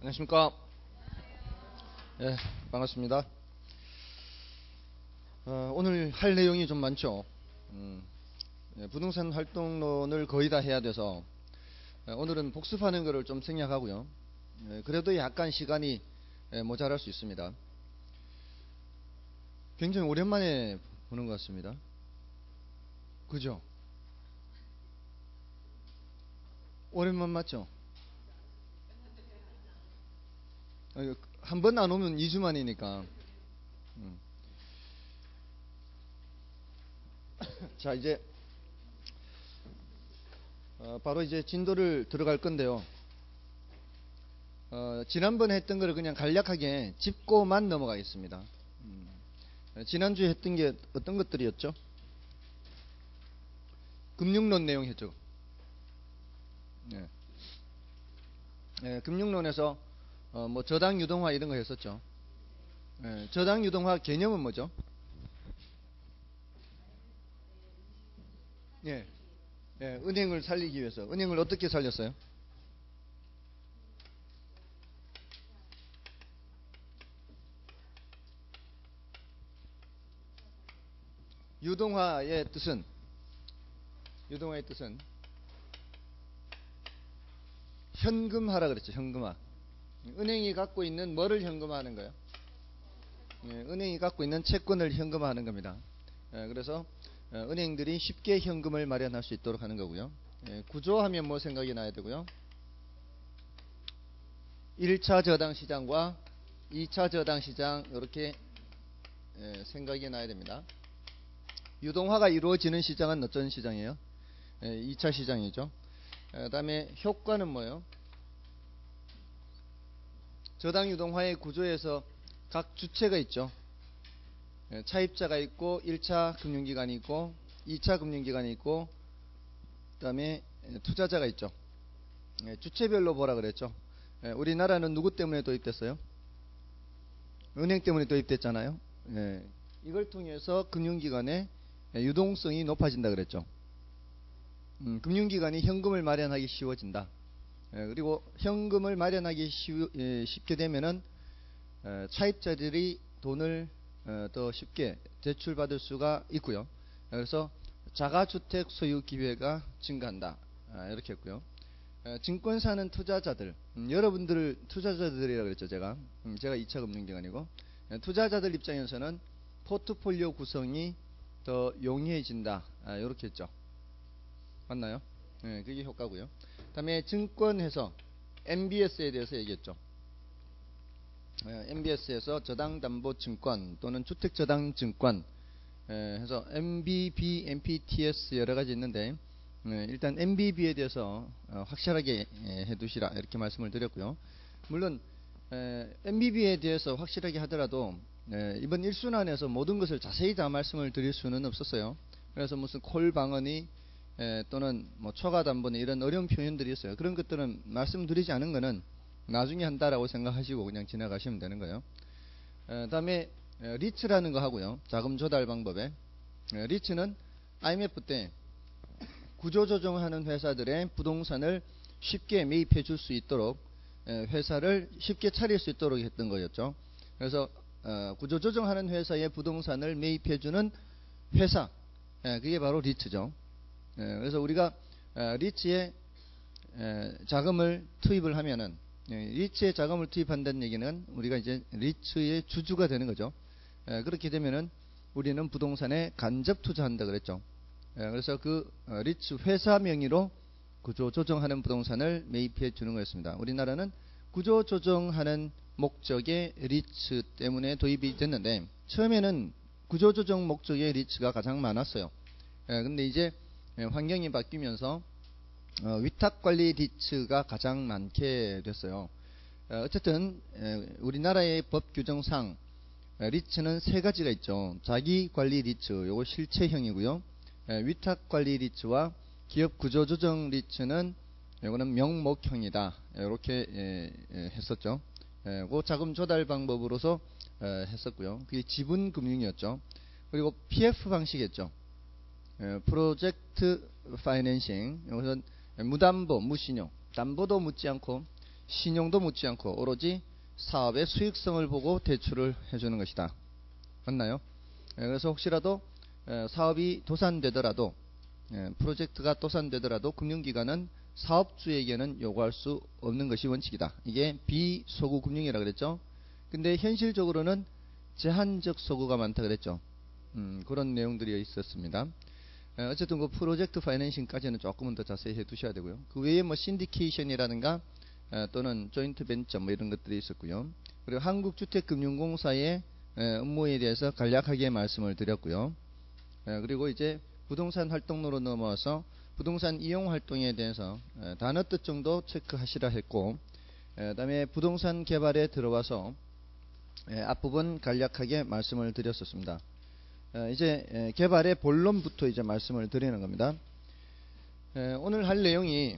안녕하십니까. 예, 반갑습니다. 오늘 할 내용이 좀 많죠. 부동산 활동론을 거의 다 해야 돼서 오늘은 복습하는 것을 좀 생략하고요. 그래도 약간 시간이 모자랄 수 있습니다. 굉장히 오랜만에 보는 것 같습니다. 그죠? 오랜만 맞죠? 한 번 안 오면 2주 만이니까. 자, 이제 바로 이제 진도를 들어갈 건데요. 지난번에 했던 거를 그냥 간략하게 짚고만 넘어가겠습니다. 지난주에 했던 게 어떤 것들이었죠? 금융론 내용 했죠. 금융론에서 뭐 저당 유동화 이런 거 했었죠. 저당 유동화 개념은 뭐죠? 은행을 살리기 위해서. 은행을 어떻게 살렸어요? 유동화의 뜻은 현금화라 그랬죠. 현금화. 은행이 갖고 있는 뭐를 현금화하는 거예요? 은행이 갖고 있는 채권을 현금화하는 겁니다. 그래서 은행들이 쉽게 현금을 마련할 수 있도록 하는 거고요. 구조하면 뭐 생각이 나야 되고요. 1차 저당 시장과 2차 저당 시장 이렇게 생각이 나야 됩니다. 유동화가 이루어지는 시장은 어떤 시장이에요? 2차 시장이죠. 그 다음에 효과는 뭐예요? 저당 유동화의 구조에서 각 주체가 있죠. 차입자가 있고 1차 금융기관이 있고 2차 금융기관이 있고 그 다음에 투자자가 있죠. 주체별로 보라 그랬죠. 우리나라는 누구 때문에 도입됐어요? 은행 때문에 도입됐잖아요. 이걸 통해서 금융기관의 유동성이 높아진다 그랬죠. 금융기관이 현금을 마련하기 쉬워진다. 그리고 현금을 마련하기 쉽게 되면은 차입자들이 돈을 더 쉽게 대출받을 수가 있고요. 그래서 자가주택 소유 기회가 증가한다. 이렇게 했고요. 증권사는 투자자들, 여러분들 투자자들이라고 그랬죠. 제가 2차 금융기관이고, 투자자들 입장에서는 포트폴리오 구성이 더 용이해진다. 이렇게 했죠. 맞나요? 그게 효과고요. 그 다음에 증권회사 MBS에 대해서 얘기했죠. MBS에서 저당담보증권 또는 주택저당증권 해서 MBB, MPTS 여러가지 있는데 일단 MBB에 대해서 확실하게 해두시라 이렇게 말씀을 드렸고요. 물론 MBB에 대해서 확실하게 하더라도 이번 1순환에서 모든 것을 자세히 다 말씀을 드릴 수는 없었어요. 그래서 무슨 콜방언이 또는 뭐 초과담보니 이런 어려운 표현들이 있어요. 그런 것들은 말씀드리지 않은 거는 나중에 한다라고 생각하시고 그냥 지나가시면 되는 거예요. 다음에 리츠라는 거 하고요. 자금 조달 방법에 리츠는 IMF 때 구조조정하는 회사들의 부동산을 쉽게 매입해 줄 수 있도록 회사를 쉽게 차릴 수 있도록 했던 거였죠. 그래서 구조조정하는 회사의 부동산을 매입해 주는 회사, 그게 바로 리츠죠. 그래서 우리가 리츠에 자금을 투입을 하면은 리츠에 자금을 투입한다는 얘기는 우리가 이제 리츠의 주주가 되는 거죠. 그렇게 되면은 우리는 부동산에 간접 투자한다 그랬죠. 그래서 그 리츠 회사 명의로 구조 조정하는 부동산을 매입해 주는 거였습니다. 우리나라는 구조 조정하는 목적의 리츠 때문에 도입이 됐는데 처음에는 구조 조정 목적의 리츠가 가장 많았어요. 근데 이제 환경이 바뀌면서 위탁관리 리츠가 가장 많게 됐어요. 어쨌든 우리나라의 법 규정상 리츠는 세 가지가 있죠. 자기관리 리츠, 요거 실체형이고요. 위탁관리 리츠와 기업 구조조정 리츠는 요거는 명목형이다. 이렇게 했었죠. 그 자금 조달 방법으로서 했었고요. 그게 지분금융이었죠. 그리고 PF 방식이었죠. 프로젝트 파이낸싱. 이것은 무담보, 무신용, 담보도 묻지 않고 신용도 묻지 않고 오로지 사업의 수익성을 보고 대출을 해주는 것이다. 맞나요? 그래서 혹시라도 사업이 도산되더라도, 프로젝트가 도산되더라도 금융기관은 사업주에게는 요구할 수 없는 것이 원칙이다. 이게 비소구 금융이라 그랬죠. 근데 현실적으로는 제한적 소구가 많다 그랬죠. 그런 내용들이 있었습니다. 어쨌든 그 프로젝트 파이낸싱까지는 조금은 더 자세히 해 두셔야 되고요. 그 외에 뭐 신디케이션이라든가 또는 조인트 벤처 뭐 이런 것들이 있었고요. 그리고 한국주택금융공사의 업무에 대해서 간략하게 말씀을 드렸고요. 그리고 이제 부동산 활동으로 넘어와서 부동산 이용 활동에 대해서 단어 뜻 정도 체크하시라 했고, 그 다음에 부동산 개발에 들어와서 앞부분 간략하게 말씀을 드렸었습니다. 이제 개발의 본론부터 이제 말씀을 드리는 겁니다. 오늘 할 내용이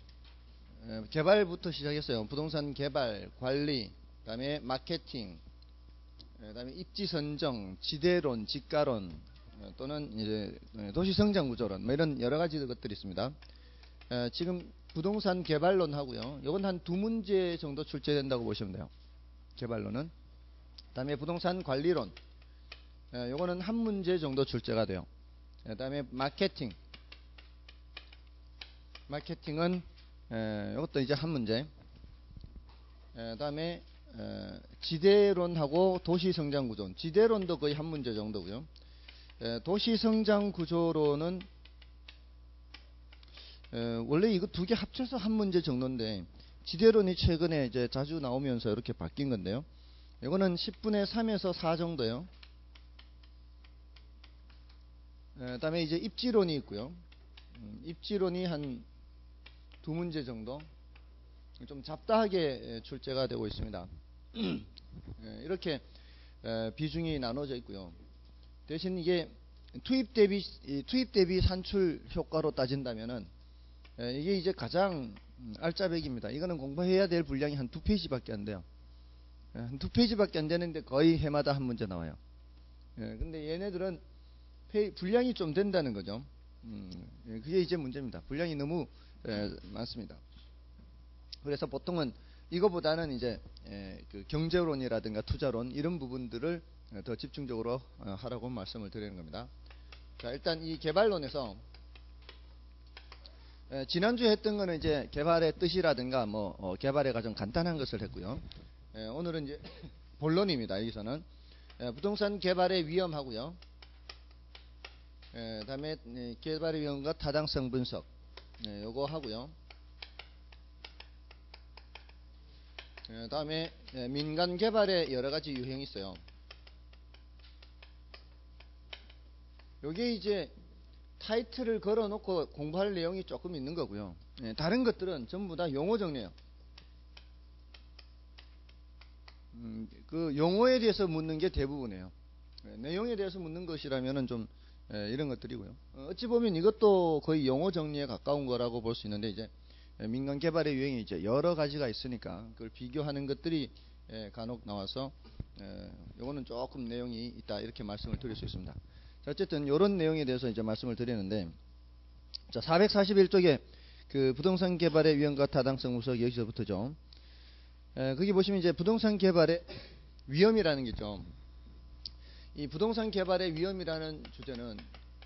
개발부터 시작했어요. 부동산 개발, 관리, 그 다음에 마케팅, 그 다음에 입지 선정, 지대론, 지가론, 또는 이제 도시성장 구조론, 뭐 이런 여러 가지 것들이 있습니다. 지금 부동산 개발론 하고요. 이건 한 2문제 정도 출제된다고 보시면 돼요. 개발론은. 그 다음에 부동산 관리론, 요거는 1문제 정도 출제가 돼요. 그 다음에 마케팅은 이것도 이제 1문제. 그 다음에 지대론하고 도시성장구조, 지대론도 거의 1문제 정도고요. 도시성장구조론은 원래 이거 두 개 합쳐서 1문제 정도인데, 지대론이 최근에 이제 자주 나오면서 이렇게 바뀐 건데요. 이거는 10분의 3에서 4 정도요. 그 다음에 이제 입지론이 있고요. 입지론이 한 2문제 정도. 좀 잡다하게 출제가 되고 있습니다. 이렇게 비중이 나눠져 있고요. 대신 이게 투입 대비 산출 효과로 따진다면은 이게 이제 가장 알짜배기입니다. 이거는 공부해야 될 분량이 한 2페이지밖에 안 돼요. 한 2페이지밖에 안 되는데 거의 해마다 1문제 나와요. 근데 얘네들은 분량이 좀 된다는 거죠. 그게 이제 문제입니다. 분량이 너무 많습니다. 그래서 보통은 이거보다는 이제 그 경제론이라든가 투자론 이런 부분들을 더 집중적으로 하라고 말씀을 드리는 겁니다. 자, 일단 이 개발론에서 지난주에 했던 거는 이제 개발의 뜻이라든가 뭐 개발의 과정 간단한 것을 했고요. 오늘은 이제 본론입니다. 여기서는 부동산 개발의 위험하고요. 다음에 개발의 위험과 타당성 분석, 요거 하고요. 다음에 민간 개발의 여러 가지 유형이 있어요. 요게 이제 타이틀을 걸어 놓고 공부할 내용이 조금 있는 거고요. 다른 것들은 전부 다 용어 정리예요. 그 용어에 대해서 묻는 게 대부분이에요. 내용에 대해서 묻는 것이라면은 좀 이런 것들이고요. 어찌 보면 이것도 거의 용어 정리에 가까운 거라고 볼 수 있는데, 이제 민간 개발의 유형이 이제 여러 가지가 있으니까 그걸 비교하는 것들이 간혹 나와서 요거는 조금 내용이 있다 이렇게 말씀을 드릴 수 있습니다. 자, 어쨌든 이런 내용에 대해서 이제 말씀을 드리는데, 자, 441쪽에 그 부동산 개발의 위험과 타당성 분석 여기서부터죠. 거기 보시면 이제 부동산 개발의 위험이라는 게 있죠. 이 부동산 개발의 위험이라는 주제는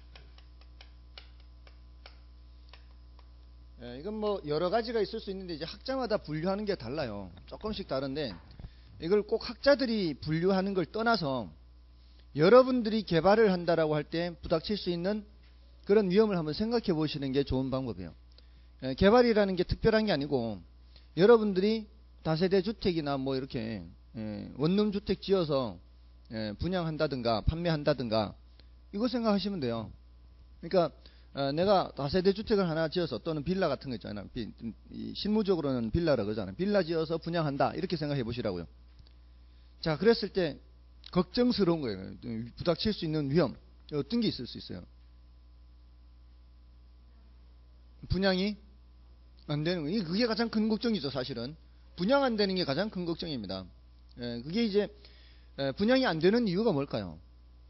이건 뭐 여러 가지가 있을 수 있는데 이제 학자마다 분류하는 게 달라요. 조금씩 다른데 이걸 꼭 학자들이 분류하는 걸 떠나서 여러분들이 개발을 한다라고 할 때 부닥칠 수 있는 그런 위험을 한번 생각해 보시는 게 좋은 방법이에요. 개발이라는 게 특별한 게 아니고 여러분들이 다세대 주택이나 뭐 이렇게 원룸 주택 지어서 분양한다든가 판매한다든가 이거 생각하시면 돼요. 그러니까 내가 다세대 주택을 하나 지어서 또는 빌라 같은 거 있잖아요. 실무적으로는 빌라라고 그러잖아요. 빌라 지어서 분양한다 이렇게 생각해 보시라고요. 자, 그랬을 때 걱정스러운 거예요. 부닥칠 수 있는 위험 어떤 게 있을 수 있어요? 분양이 안 되는 거예요. 그게 가장 큰 걱정이죠. 사실은 분양 안 되는 게 가장 큰 걱정입니다. 그게 이제 분양이 안 되는 이유가 뭘까요?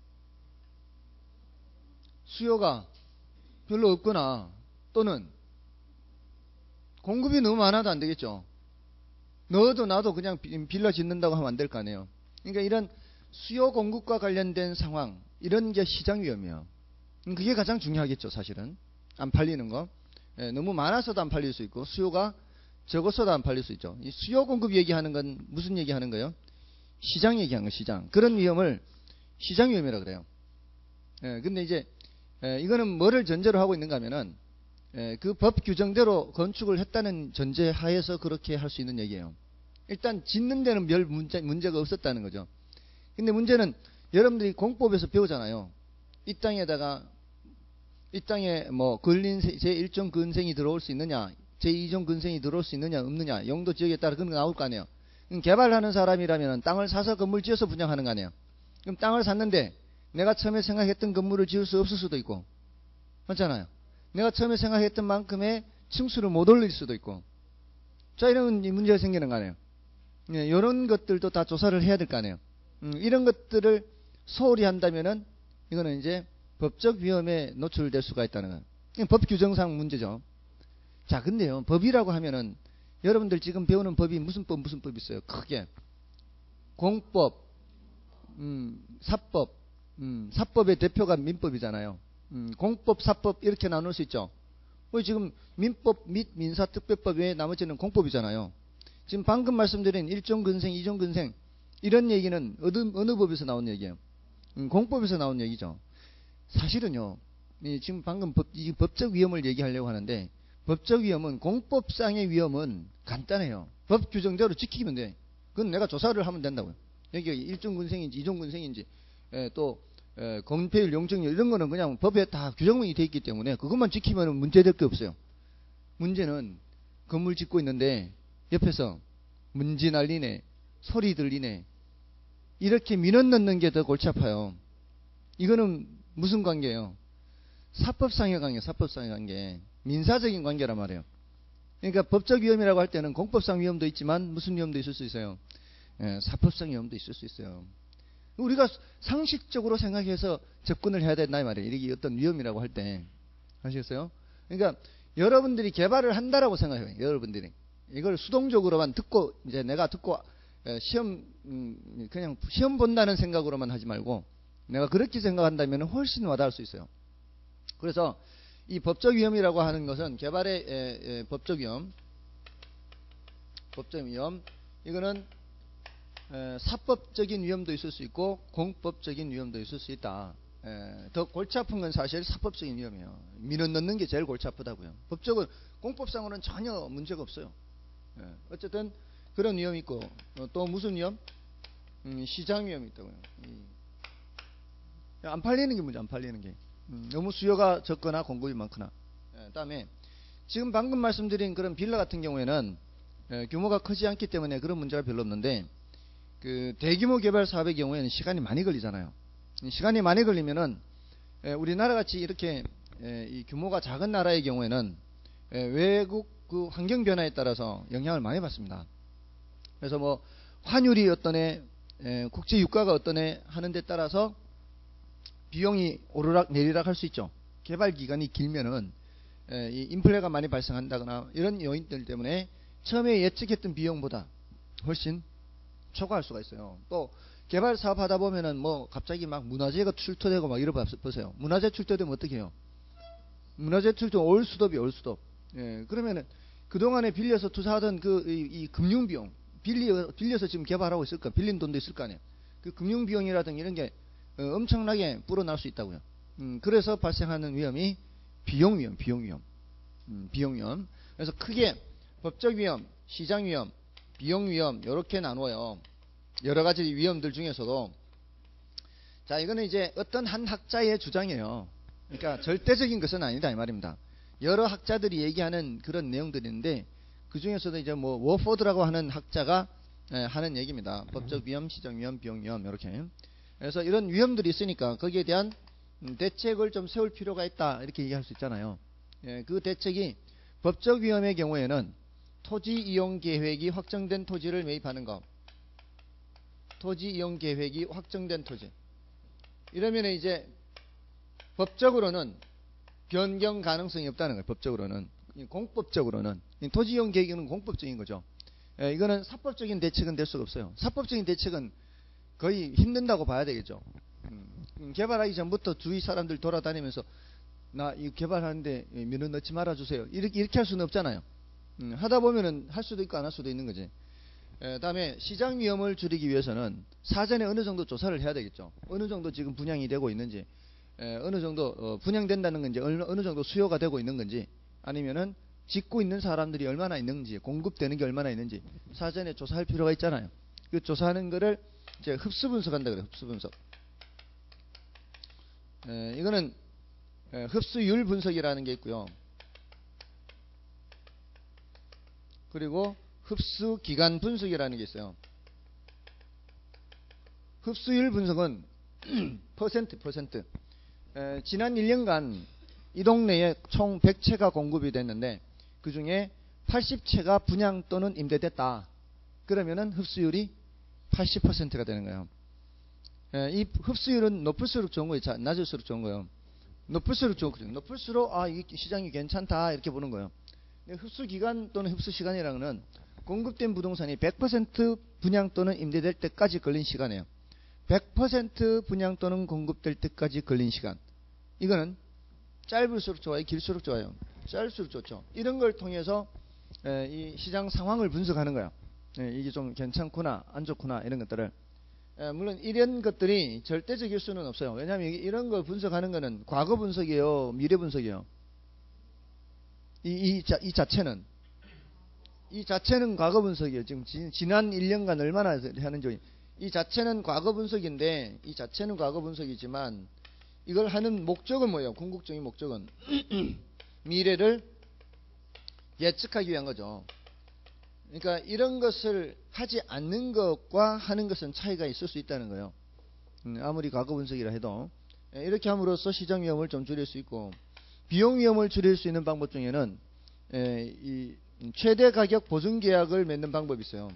수요가 별로 없거나 또는 공급이 너무 많아도 안 되겠죠. 너도 나도 그냥 빌라 짓는다고 하면 안 될 거 아니에요. 그러니까 이런 수요 공급과 관련된 상황, 이런 게 시장 위험이에요. 그게 가장 중요하겠죠, 사실은. 안 팔리는 거. 예, 너무 많아서도 안 팔릴 수 있고, 수요가 적어서도 안 팔릴 수 있죠. 이 수요 공급 얘기하는 건 무슨 얘기하는 거예요? 시장 얘기하는 거, 시장. 그런 위험을 시장 위험이라 그래요. 예, 근데 이제 이거는 뭐를 전제로 하고 있는가 하면은 그 법 규정대로 건축을 했다는 전제 하에서 그렇게 할 수 있는 얘기예요. 일단 짓는 데는 별 문제가 없었다는 거죠. 근데 문제는 여러분들이 공법에서 배우잖아요. 이 땅에 뭐 근린 제1종 근생이 들어올 수 있느냐, 제2종 근생이 들어올 수 있느냐 없느냐, 용도 지역에 따라 그런 거 나올 거 아니에요. 개발하는 사람이라면 땅을 사서 건물 지어서 분양하는 거 아니에요. 그럼 땅을 샀는데 내가 처음에 생각했던 건물을 지을 수 없을 수도 있고, 맞잖아요. 내가 처음에 생각했던 만큼의 층수를 못 올릴 수도 있고, 자, 이런 문제가 생기는 거 아니에요. 예, 이런 것들도 다 조사를 해야 될 거 아니에요. 이런 것들을 소홀히 한다면은 이거는 이제 법적 위험에 노출될 수가 있다는 거예요. 법 규정상 문제죠. 자, 근데요, 법이라고 하면은 여러분들 지금 배우는 법이 무슨 법이 있어요? 크게 공법, 사법, 사법의 대표가 민법이잖아요. 공법, 사법 이렇게 나눌 수 있죠. 지금 민법 및 민사특별법 외에 나머지는 공법이잖아요. 지금 방금 말씀드린 1종 근생, 2종 근생 이런 얘기는 어느 법에서 나온 얘기예요? 공법에서 나온 얘기죠. 사실은요, 지금 방금 이 법적 위험을 얘기하려고 하는데, 법적 위험은 공법상의 위험은 간단해요. 법 규정대로 지키면 돼. 그건 내가 조사를 하면 된다고요. 여기 1종 근생인지 2종 근생인지 또 건폐율, 용적률 이런 거는 그냥 법에 다 규정이 돼 있기 때문에 그것만 지키면 문제될 게 없어요. 문제는 건물 짓고 있는데 옆에서 먼지 날리네, 소리 들리네, 이렇게 민원 넣는 게 더 골치 아파요. 이거는 무슨 관계예요? 사법상의 관계, 사법상의 관계. 민사적인 관계란 말이에요. 그러니까 법적 위험이라고 할 때는 공법상 위험도 있지만 무슨 위험도 있을 수 있어요? 사법상 위험도 있을 수 있어요. 우리가 상식적으로 생각해서 접근을 해야 된다 이 말이에요. 이게 어떤 위험이라고 할 때. 아시겠어요? 그러니까 여러분들이 개발을 한다라고 생각해요. 여러분들이. 이걸 수동적으로만 듣고, 이제 내가 듣고 그냥 시험 본다는 생각으로만 하지 말고, 내가 그렇게 생각한다면 훨씬 와닿을 수 있어요. 그래서 이 법적 위험이라고 하는 것은 개발의 법적 위험, 이거는 사법적인 위험도 있을 수 있고 공법적인 위험도 있을 수 있다. 더 골치 아픈 건 사실 사법적인 위험이에요. 민원 넣는 게 제일 골치 아프다고요. 법적은, 공법상으로는 전혀 문제가 없어요. 어쨌든 그런 위험이 있고, 또 무슨 위험? 시장 위험이 있다고요. 안 팔리는 게 문제, 안 팔리는 게. 너무 수요가 적거나 공급이 많거나. 그다음에 지금 방금 말씀드린 그런 빌라 같은 경우에는 규모가 크지 않기 때문에 그런 문제가 별로 없는데, 그 대규모 개발 사업의 경우에는 시간이 많이 걸리잖아요. 시간이 많이 걸리면은 우리나라 같이 이렇게 이 규모가 작은 나라의 경우에는 외국 그 환경 변화에 따라서 영향을 많이 받습니다. 그래서 뭐 환율이 어떠네, 국제 유가가 어떠네 하는 데 따라서 비용이 오르락 내리락 할 수 있죠. 개발 기간이 길면은 이 인플레가 많이 발생한다거나 이런 요인들 때문에 처음에 예측했던 비용보다 훨씬 초과할 수가 있어요. 또 개발 사업 하다 보면은 뭐 갑자기 막 문화재가 출토되고 막 이러 보세요. 문화재 출토되면 어떻게 해요? 문화재 출토 올수도비 올수도. 그러면은 그동안에 빌려서 투자하던 이 금융 비용, 빌려서 지금 개발하고 있을 거, 빌린 돈도 있을 거 아니에요. 그 금융 비용이라든가 이런 게 엄청나게 불어날 수 있다고요. 그래서 발생하는 위험이 비용 위험. 비용 위험. 그래서 크게 법적 위험, 시장 위험, 비용 위험 이렇게 나누어요. 여러 가지 위험들 중에서도. 자, 이거는 이제 어떤 한 학자의 주장이에요. 그러니까 절대적인 것은 아니다 이 말입니다. 여러 학자들이 얘기하는 그런 내용들인데, 그 중에서도 이제 뭐 워포드라고 하는 학자가 하는 얘기입니다. 법적 위험, 시장 위험, 비용 위험 이렇게. 그래서 이런 위험들이 있으니까 거기에 대한 대책을 좀 세울 필요가 있다 이렇게 얘기할 수 있잖아요. 그 대책이 법적 위험의 경우에는 토지 이용 계획이 확정된 토지를 매입하는 것. 토지 이용 계획이 확정된 토지. 이러면 이제 법적으로는 변경 가능성이 없다는 거예요. 법적으로는. 공법적으로는. 토지 이용 계획은 공법적인 거죠. 이거는 사법적인 대책은 될 수가 없어요. 사법적인 대책은 거의 힘든다고 봐야 되겠죠. 개발하기 전부터 주위 사람들 돌아다니면서 나 이거 개발하는데 민원 넣지 말아주세요. 이렇게 할 수는 없잖아요. 하다 보면은 할 수도 있고 안 할 수도 있는 거지. 다음에 시장 위험을 줄이기 위해서는 사전에 어느 정도 조사를 해야 되겠죠. 어느 정도 지금 분양이 되고 있는지, 어느 정도 분양된다는 건지, 어느 정도 수요가 되고 있는 건지, 아니면은 짓고 있는 사람들이 얼마나 있는지, 공급되는 게 얼마나 있는지 사전에 조사할 필요가 있잖아요. 그 조사하는 거를 이제 흡수 분석한다 그래요. 흡수 분석. 이거는 흡수율 분석이라는 게 있고요. 그리고 흡수 기간 분석이라는 게 있어요. 흡수율 분석은 퍼센트. 지난 1년간 이 동네에 총 100채가 공급이 됐는데 그 중에 80채가 분양 또는 임대됐다. 그러면은 흡수율이 80%가 되는 거예요. 이 흡수율은 높을수록 좋은 거예요. 낮을수록 좋은 거예요. 높을수록 좋은 거죠. 높을수록 이 시장이 괜찮다 이렇게 보는 거예요. 흡수 기간 또는 흡수 시간이라는 건 공급된 부동산이 100% 분양 또는 임대될 때까지 걸린 시간이에요. 100% 분양 또는 공급될 때까지 걸린 시간. 이거는 짧을수록 좋아요? 길수록 좋아요? 짧을수록 좋죠. 이런 걸 통해서 이 시장 상황을 분석하는 거예요. 이게 좀 괜찮구나, 안 좋구나 이런 것들을. 물론 이런 것들이 절대적일 수는 없어요. 왜냐하면 이런 걸 분석하는 거는 과거 분석이에요, 미래 분석이에요. 이 자체는 과거 분석이에요. 지금 지난 1년간 얼마나 하는지. 이 자체는 과거 분석인데, 이 자체는 과거 분석이지만 이걸 하는 목적은 뭐예요? 궁극적인 목적은 미래를 예측하기 위한 거죠. 그러니까 이런 것을 하지 않는 것과 하는 것은 차이가 있을 수 있다는 거예요. 아무리 과거 분석이라 해도 이렇게 함으로써 시장 위험을 좀 줄일 수 있고, 비용 위험을 줄일 수 있는 방법 중에는 이 최대 가격 보증 계약을 맺는 방법이 있어요.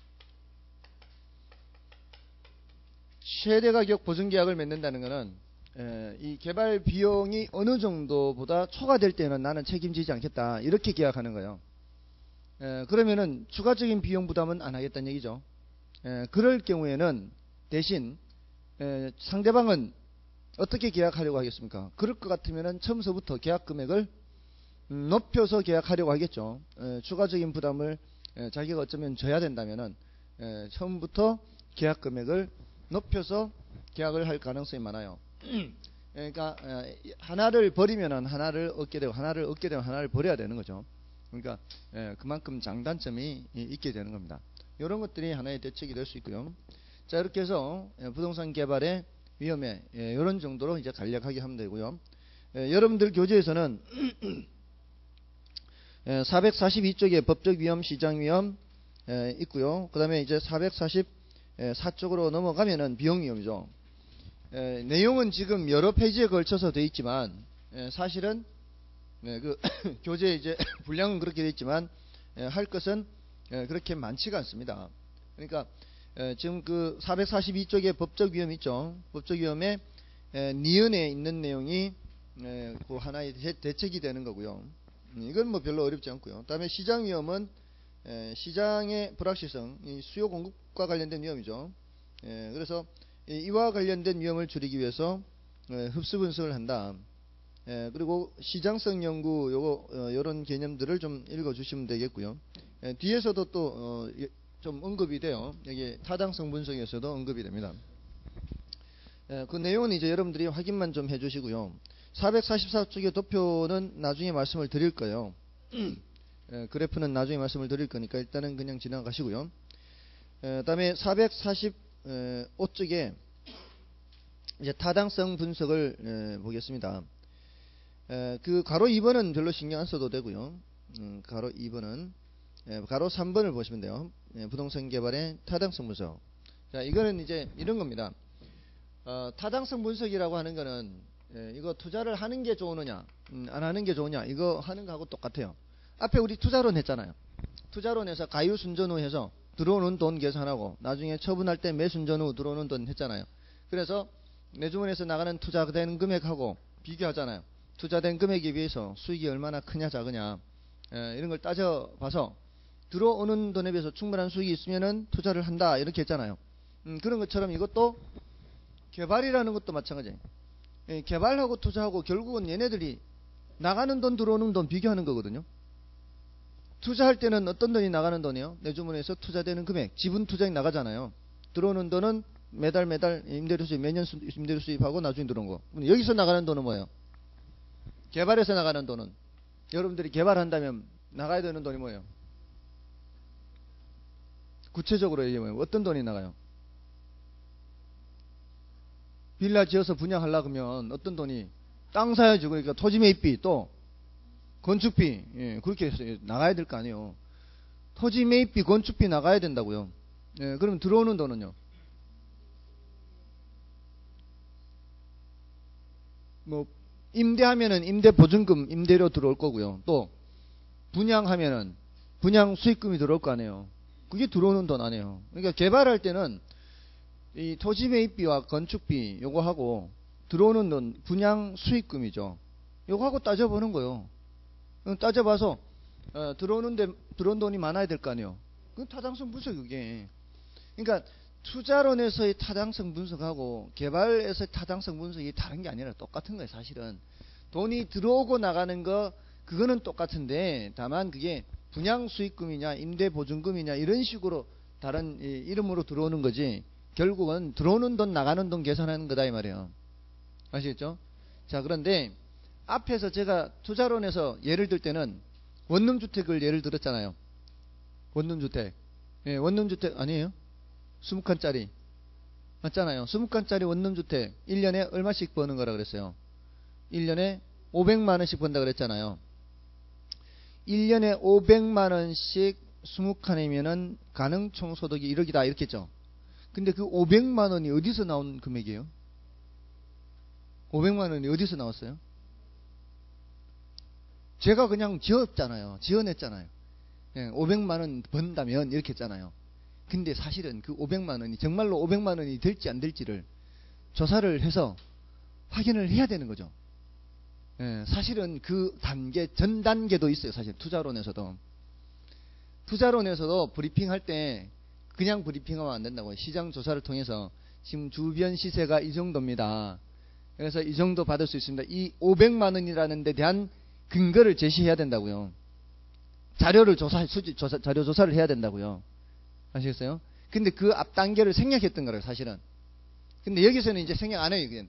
최대 가격 보증 계약을 맺는다는 것은 이 개발 비용이 어느 정도보다 초과될 때는 나는 책임지지 않겠다 이렇게 계약하는 거예요. 그러면은 추가적인 비용 부담은 안 하겠다는 얘기죠. 그럴 경우에는 대신 상대방은 어떻게 계약하려고 하겠습니까? 그럴 것 같으면은 처음서부터 계약 금액을 높여서 계약하려고 하겠죠. 추가적인 부담을 자기가 어쩌면 져야 된다면은 처음부터 계약 금액을 높여서 계약을 할 가능성이 많아요. 그러니까 하나를 버리면은 하나를 얻게 되고, 하나를 얻게 되면 하나를 버려야 되는 거죠. 그러니까 그만큼 장단점이 있게 되는 겁니다. 이런 것들이 하나의 대책이 될 수 있고요. 자, 이렇게 해서 부동산 개발의 위험에 이런 정도로 이제 간략하게 하면 되고요. 여러분들 교재에서는 442쪽에 법적 위험, 시장 위험 있고요. 그 다음에 이제 444쪽으로 넘어가면은 비용 위험이죠. 내용은 지금 여러 페이지에 걸쳐서 되어 있지만 사실은 그 교재 이제 분량은 그렇게 되어 있지만 할 것은 그렇게 많지가 않습니다. 그러니까 지금 그 442쪽에 법적 위험 있죠. 법적 위험에 니은에 있는 내용이 그 하나의 대책이 되는 거고요. 이건 뭐 별로 어렵지 않고요. 그다음에 시장 위험은 시장의 불확실성, 수요 공급과 관련된 위험이죠. 그래서 이와 관련된 위험을 줄이기 위해서 흡수 분석을 한다. 그리고 시장성 연구 요런 개념들을 좀 읽어 주시면 되겠고요. 뒤에서도 또 좀 언급이 돼요. 여기 타당성 분석에서도 언급이 됩니다. 그 내용은 이제 여러분들이 확인만 좀 해주시고요. 444쪽의 도표는 나중에 말씀을 드릴 거예요. 그래프는 나중에 말씀을 드릴 거니까 일단은 그냥 지나가시고요. 다음에 445쪽에 이제 타당성 분석을 보겠습니다. 그 가로 2번은 별로 신경 안 써도 되고요. 가로 2번은 가로 3번을 보시면 돼요. 부동산 개발의 타당성 분석. 자, 이거는 이제 이런 겁니다. 타당성 분석이라고 하는 거는 이거 투자를 하는 게 좋으느냐 안 하는 게 좋으냐, 이거 하는 거하고 똑같아요. 앞에 우리 투자론 했잖아요. 투자론 해서 가유순전 후 해서 들어오는 돈 계산하고 나중에 처분할 때 매순전 후 들어오는 돈 했잖아요. 그래서 내주문에서 나가는 투자된 금액하고 비교하잖아요. 투자된 금액에 비해서 수익이 얼마나 크냐 작으냐 이런 걸 따져봐서 들어오는 돈에 비해서 충분한 수익이 있으면은 투자를 한다 이렇게 했잖아요. 그런 것처럼 이것도 개발이라는 것도 마찬가지예요. 예, 개발하고 투자하고 결국은 얘네들이 나가는 돈 들어오는 돈 비교하는 거거든요. 투자할 때는 어떤 돈이 나가는 돈이요? 내 주머니에서 투자되는 금액, 지분 투자액 나가잖아요. 들어오는 돈은 매달 임대료 수입, 매년 임대료 수입하고 나중에 들어온 거. 여기서 나가는 돈은 뭐예요? 개발해서 나가는 돈은, 여러분들이 개발한다면 나가야 되는 돈이 뭐예요? 구체적으로 얘기하면 어떤 돈이 나가요? 빌라 지어서 분양하려고 하면 어떤 돈이? 땅 사야죠. 그러니까 토지 매입비, 또 건축비, 예, 그렇게 해서 나가야 될 거 아니에요. 토지 매입비, 건축비 나가야 된다고요. 예, 그러면 들어오는 돈은요? 뭐 임대하면은 임대 보증금, 임대료 들어올 거고요. 또 분양하면은 분양 수익금이 들어올 거 아니에요. 그게 들어오는 돈 아니에요. 그러니까 개발할 때는 이 토지 매입비와 건축비 요거 하고 들어오는 돈 분양 수익금이죠. 요거 하고 따져보는 거예요. 따져봐서 들어온 돈이 많아야 될 거 아니에요. 그 타당성 분석 그게. 그러니까 투자론에서의 타당성 분석하고 개발에서의 타당성 분석이 다른 게 아니라 똑같은 거예요. 사실은 돈이 들어오고 나가는 거 그거는 똑같은데 다만 그게 분양 수익금이냐 임대 보증금이냐 이런 식으로 다른 이름으로 들어오는 거지 결국은 들어오는 돈 나가는 돈 계산하는 거다 이 말이에요. 아시겠죠? 자, 그런데 앞에서 제가 투자론에서 예를 들 때는 원룸주택을 예를 들었잖아요. 원룸주택. 예, 원룸주택 아니에요? 20칸짜리 맞잖아요. 20칸짜리 원룸주택 1년에 얼마씩 버는 거라 그랬어요? 1년에 500만원씩 번다 그랬잖아요. 1년에 500만원씩 20칸이면은 가능 총소득이 1억이다 이렇게 했죠. 근데 그 500만원이 어디서 나온 금액이에요? 500만원이 어디서 나왔어요? 제가 그냥 지었잖아요. 지어냈잖아요. 500만원 번다면 이렇게 했잖아요. 근데 사실은 그 500만원이 정말로 500만원이 될지 안 될지를 조사를 해서 확인을 해야 되는 거죠. 사실은 그 단계, 전 단계도 있어요. 사실 투자론에서도. 투자론에서도 브리핑할 때 그냥 브리핑하면 안 된다고요. 시장 조사를 통해서 지금 주변 시세가 이 정도입니다. 그래서 이 정도 받을 수 있습니다. 이 500만원이라는 데 대한 근거를 제시해야 된다고요. 자료 조사를 해야 된다고요. 아시겠어요? 근데 그 앞 단계를 생략했던 거예요, 사실은. 근데 여기서는 이제 생략 안 해요, 이게.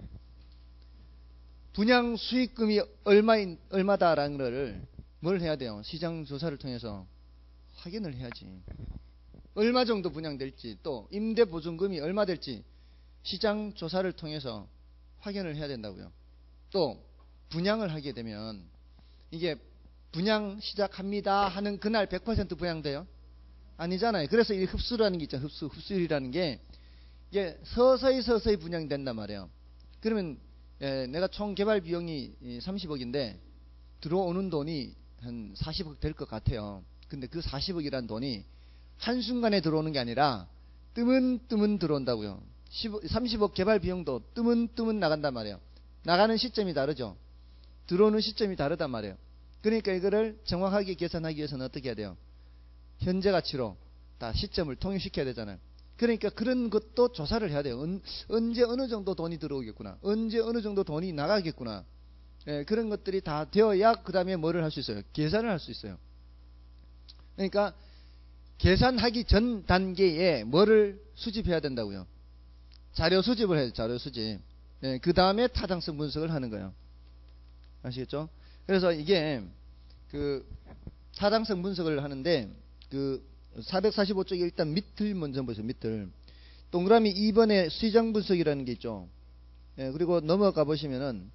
분양 수익금이 얼마다라는 거를 뭘 해야 돼요? 시장 조사를 통해서 확인을 해야지. 얼마 정도 분양될지, 또 임대 보증금이 얼마 될지 시장 조사를 통해서 확인을 해야 된다고요. 또 분양을 하게 되면 이게 분양 시작합니다 하는 그날 100% 분양돼요? 아니잖아요. 그래서 이 흡수라는 게 있잖아요. 흡수율이라는 게 이게 서서히 분양된단 말이에요. 그러면 내가 총 개발 비용이 30억인데 들어오는 돈이 한 40억 될 것 같아요. 근데 그 40억이란 돈이 한순간에 들어오는 게 아니라 뜨문뜨문 들어온다고요. 30억 개발 비용도 뜨문뜨문 나간단 말이에요. 나가는 시점이 다르죠. 들어오는 시점이 다르단 말이에요. 그러니까 이거를 정확하게 계산하기 위해서는 어떻게 해야 돼요? 현재 가치로 다 시점을 통일시켜야 되잖아요. 그러니까 그런 것도 조사를 해야 돼요. 언제 어느 정도 돈이 들어오겠구나. 언제 어느 정도 돈이 나가겠구나. 그런 것들이 다 되어야 그 다음에 뭐를 할 수 있어요? 계산을 할 수 있어요. 그러니까 계산하기 전 단계에 뭐를 수집해야 된다고요? 자료 수집을 해야 돼요. 자료 수집. 그 다음에 타당성 분석을 하는 거예요. 아시겠죠? 그래서 이게 그 타당성 분석을 하는데 그 445쪽에 일단 밑을 먼저 보세요. 밑을. 동그라미 2번에 시장 분석이라는 게 있죠. 그리고 넘어가 보시면은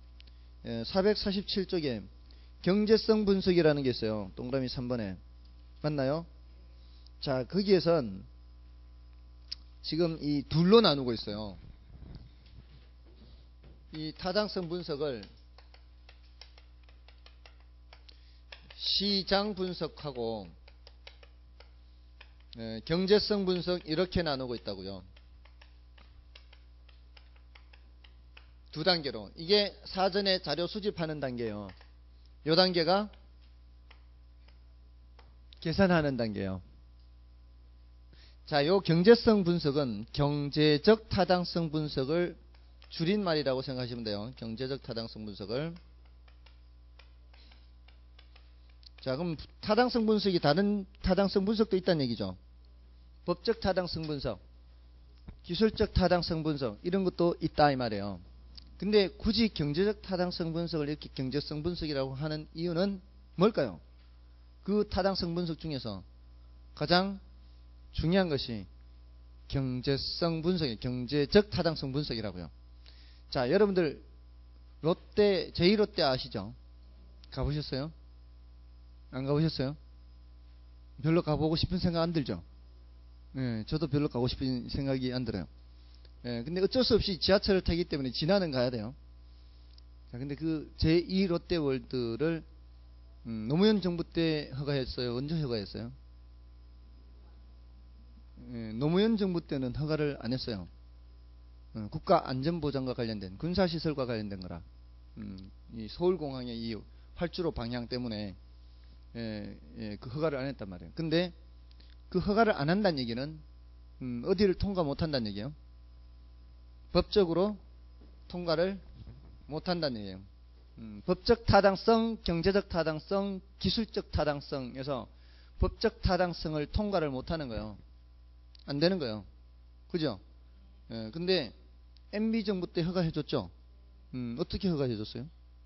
447쪽에 경제성 분석이라는 게 있어요. 동그라미 3번에. 맞나요? 자, 거기에선 지금 이 둘로 나누고 있어요. 이 타당성 분석을 시장 분석하고 경제성 분석 이렇게 나누고 있다고요. 두 단계로. 이게 사전에 자료 수집하는 단계예요. 요 단계가 계산하는 단계요. 자, 요 경제성 분석은 경제적 타당성 분석을 줄임말이라고 생각하시면 돼요. 경제적 타당성 분석을. 자, 그럼 타당성 분석이 다른 타당성 분석도 있다는 얘기죠. 법적 타당성 분석, 기술적 타당성 분석 이런 것도 있다 이 말이에요. 근데 굳이 경제적 타당성 분석을 이렇게 경제성 분석이라고 하는 이유는 뭘까요? 그 타당성 분석 중에서 가장 중요한 것이 경제성 분석이에요. 경제적 타당성 분석이라고요. 자, 여러분들 롯데, 제2롯데 아시죠? 가보셨어요? 안 가보셨어요? 별로 가보고 싶은 생각 안 들죠? 네, 저도 별로 가고 싶은 생각이 안 들어요. 네, 근데 어쩔 수 없이 지하철을 타기 때문에 지나는 가야 돼요. 자, 근데 그 제2 롯데월드를 노무현 정부 때 허가했어요? 언제 허가했어요? 네, 노무현 정부 때는 허가를 안 했어요. 국가안전보장과 관련된 군사시설과 관련된 거라. 이 서울공항의 이 활주로 방향 때문에 그 허가를 안 했단 말이에요. 근데 그 허가를 안 한다는 얘기는 어디를 통과 못 한다는 얘기예요. 법적으로 통과를 못 한다는 얘기예요. 법적 타당성, 경제적 타당성, 기술적 타당성에서 법적 타당성을 통과를 못 하는 거예요. 안 되는 거예요. 그죠? 근데 MB 정부 때 허가해 줬죠. 어떻게 허가해 줬어요?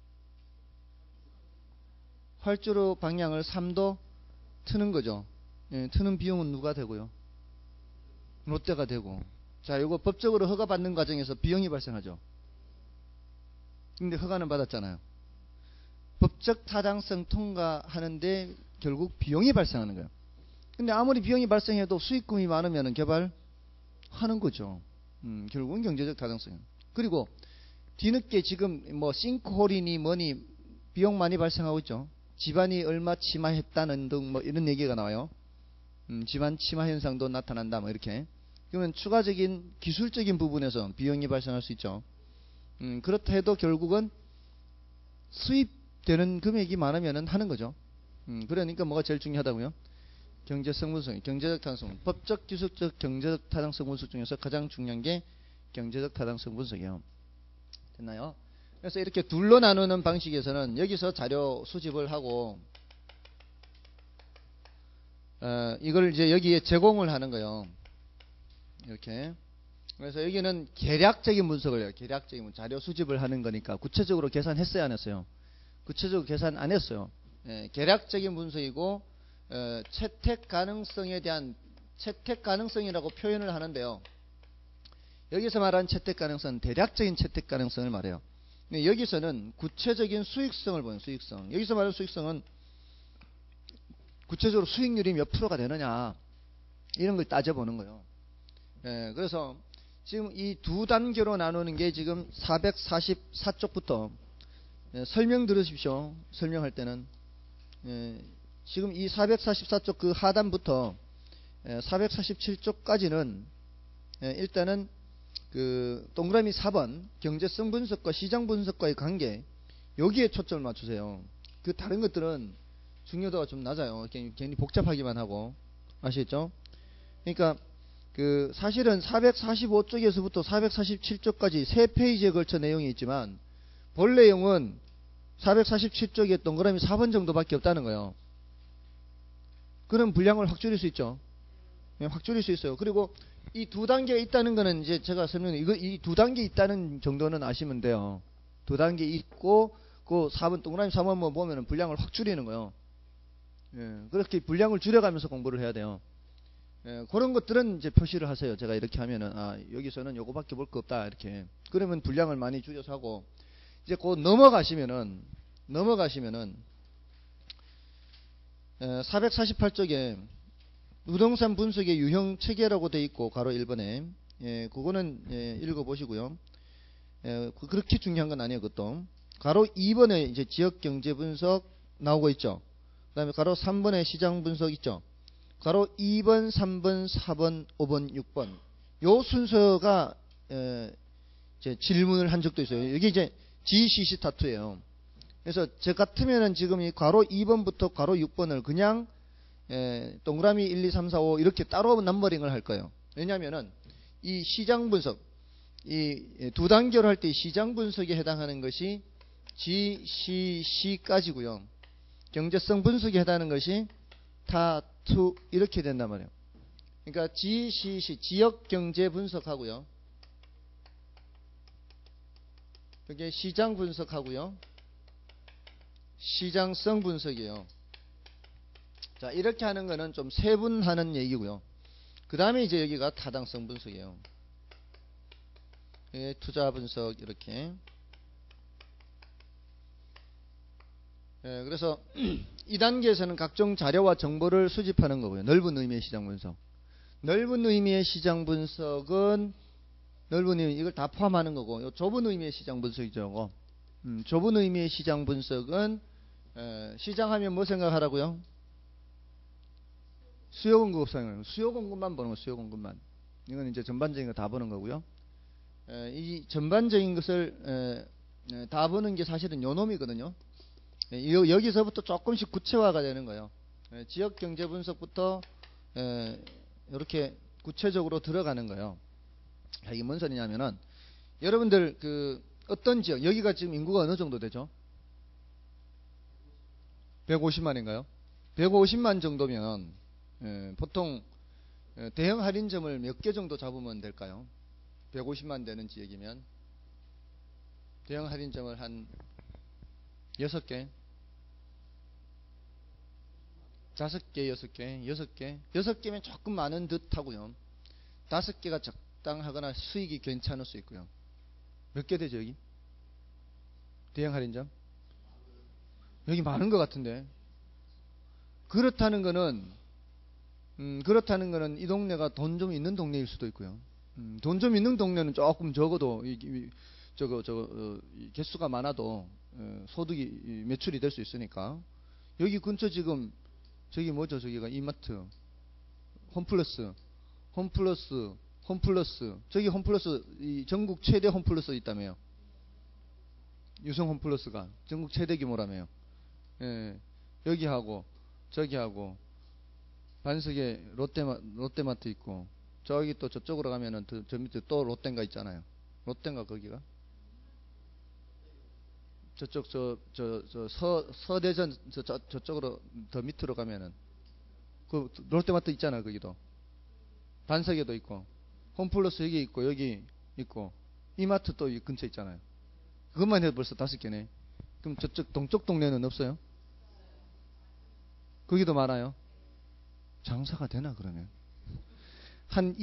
활주로 방향을 3도 트는 거죠. 트는 비용은 누가 되고요? 롯데가 되고. 자, 이거 법적으로 허가받는 과정에서 비용이 발생하죠. 근데 허가는 받았잖아요. 법적 타당성 통과하는데 결국 비용이 발생하는 거예요. 근데 아무리 비용이 발생해도 수익금이 많으면 개발하는 거죠. 결국은 경제적 타당성이에요. 그리고 뒤늦게 지금 뭐 싱크홀이니 뭐니 비용 많이 발생하고 있죠. 집안이 얼마 침하했다는 등 뭐 이런 얘기가 나와요. 집안 침하 현상도 나타난다 뭐 이렇게. 그러면 추가적인 기술적인 부분에서 비용이 발생할 수 있죠. 그렇다 해도 결국은 수입되는 금액이 많으면 하는 거죠. 그러니까 뭐가 제일 중요하다고요? 경제성 분석, 경제적 타당성, 법적, 기술적, 경제적 타당성 분석 중에서 가장 중요한 게 경제적 타당성 분석이에요. 됐나요? 그래서 이렇게 둘로 나누는 방식에서는 여기서 자료 수집을 하고 이걸 이제 여기에 제공을 하는 거예요. 이렇게. 그래서 여기는 계략적인 분석을 해요. 계략적인 자료 수집을 하는 거니까 구체적으로 계산했어요, 안 했어요? 구체적으로 계산 안 했어요. 계략적인 분석이고 채택 가능성에 대한 채택 가능성이라고 표현을 하는데요. 여기서 말하는 채택 가능성은 대략적인 채택 가능성을 말해요. 근데 여기서는 구체적인 수익성을 보는 수익성. 여기서 말하는 수익성은 구체적으로 수익률이 몇 프로가 되느냐 이런 걸 따져보는 거예요. 그래서 지금 이 두 단계로 나누는 게 지금 444쪽부터 설명 들으십시오. 설명할 때는 지금 이 444쪽 그 하단부터 447쪽까지는 일단은 그 동그라미 4번 경제성 분석과 시장 분석과의 관계 여기에 초점을 맞추세요. 그 다른 것들은 중요도가 좀 낮아요. 괜히 복잡하기만 하고 아시겠죠? 그러니까 그 사실은 445쪽에서부터 447쪽까지 3페이지에 걸쳐 내용이 있지만 본 내용은 447쪽에 동그라미 4번 정도밖에 없다는 거예요. 그럼 분량을 확 줄일 수 있죠. 확 줄일 수 있어요. 그리고 이 두 단계가 있다는 거는 이제 제가 설명해 이 두 단계 있다는 정도는 아시면 돼요. 두 단계 있고 그 4번 동그라미 4번만 보면은 분량을 확 줄이는 거예요. 그렇게 분량을 줄여가면서 공부를 해야 돼요. 그런 것들은 이제 표시를 하세요. 제가 이렇게 하면은 여기서는 요거밖에 볼 거 없다 이렇게. 그러면 분량을 많이 줄여서 하고 이제 그 넘어가시면은 448쪽에 부동산 분석의 유형 체계라고 돼 있고 가로 1번에 그거는 읽어보시고요. 그렇게 중요한 건 아니에요. 그것도 가로 2번에 이제 지역 경제 분석 나오고 있죠. 그 다음에 가로 3번에 시장 분석 있죠. 가로 2번, 3번, 4번, 5번, 6번 요 순서가 이제 질문을 한 적도 있어요. 이게 이제 GCC 타투예요. 그래서 저 같으면은 지금 이 가로 2번부터 가로 6번을 그냥 동그라미 1, 2, 3, 4, 5 이렇게 따로 넘버링을 할 거예요. 왜냐하면은 이 시장 분석, 이 두 단계로 할 때 시장 분석에 해당하는 것이 G, C, C까지고요. 경제성 분석에 해당하는 것이 타, 투 이렇게 된단 말이에요. 그러니까 G, C, C 지역 경제 분석하고요. 이게 시장 분석하고요. 시장성 분석이에요. 자, 이렇게 하는 거는 좀 세분하는 얘기고요. 그 다음에 이제 여기가 타당성 분석이에요. 예, 투자 분석 이렇게. 예, 그래서 이 단계에서는 각종 자료와 정보를 수집하는 거고요. 넓은 의미의 시장 분석. 넓은 의미의 시장 분석은 넓은 의미 이걸 다 포함하는 거고, 요 좁은 의미의 시장 분석이죠. 좁은 의미의 시장 분석은 시장하면 뭐 생각하라고요? 수요 공급 생각. 수요 공급만 보는 거, 수요 공급만. 이건 이제 전반적인 거 다 보는 거고요. 이 전반적인 것을 다 보는 게 사실은 요 놈이거든요. 여기서부터 조금씩 구체화가 되는 거예요. 지역 경제 분석부터 이렇게 구체적으로 들어가는 거예요. 이게 뭔 소리냐면은 여러분들 그 어떤 지역, 여기가 지금 인구가 어느 정도 되죠? 150만인가요? 150만 정도면 보통 대형 할인점을 몇 개 정도 잡으면 될까요? 150만 되는 지역이면 대형 할인점을 한 6개? 5개, 6개, 6개? 6개면 조금 많은 듯 하고요. 5개가 적당하거나 수익이 괜찮을 수 있고요. 몇 개 되죠, 여기? 대형 할인점? 여기 많은 것 같은데. 그렇다는 거는 이 동네가 돈 좀 있는 동네일 수도 있고요. 돈 좀 있는 동네는 조금 적어도 개수가 많아도 소득이 매출이 될 수 있으니까. 여기 근처 지금 저기 뭐죠? 저기가 이마트, 홈플러스 저기 홈플러스 이 전국 최대 홈플러스 있다며요. 유성 홈플러스가 전국 최대 규모라며요. 예, 여기하고 저기하고 반석에 롯데마트 있고, 저기 또 저쪽으로 가면은 저 밑에 또 롯데인가 있잖아요. 롯데인가 거기가? 저쪽 서대전 저쪽으로 더 밑으로 가면은 그 롯데마트 있잖아. 거기도 반석에도 있고, 홈플러스 여기 있고, 여기 있고, 이마트 또 이 근처 있잖아요. 그것만 해도 벌써 5개네. 그럼 저쪽 동쪽 동네는 없어요? 거기도 많아요. 장사가 되나 그러면? 한